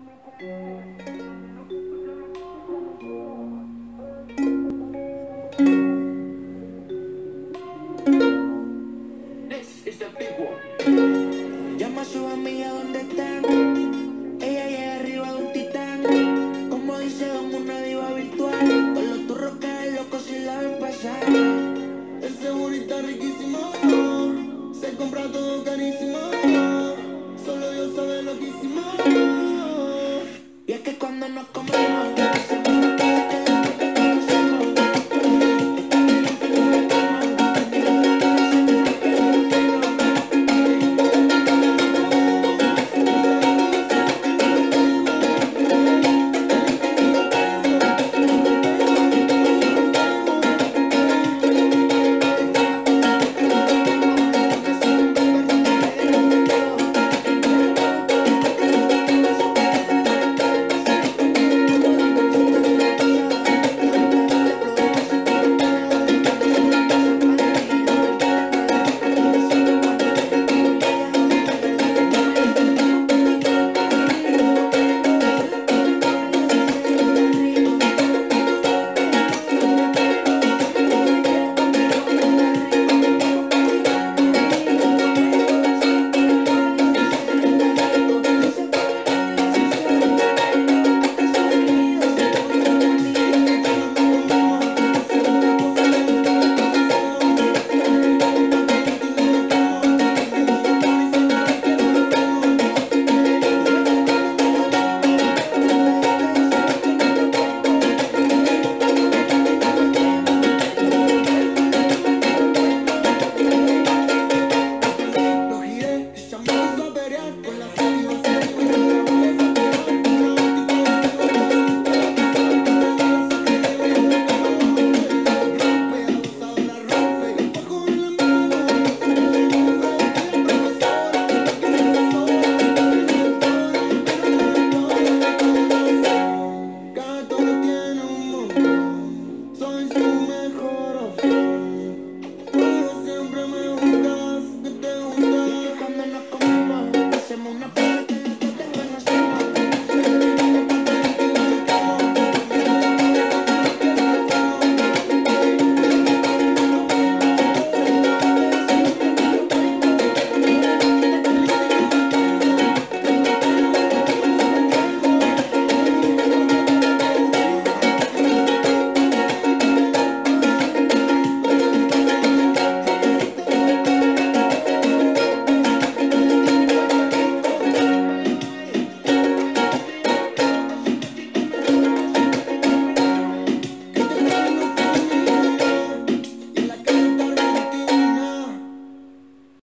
This is the big one. Llama a su amiga donde están. Ella llega arriba de un titán. Como dice Don, una diva virtual. Con los turros caen locos si la ven pasar. Ese burrito riquísimo. Se compra todo carísimo. Solo Dios sabe lo que hicimos. Y es que cuando nos comemos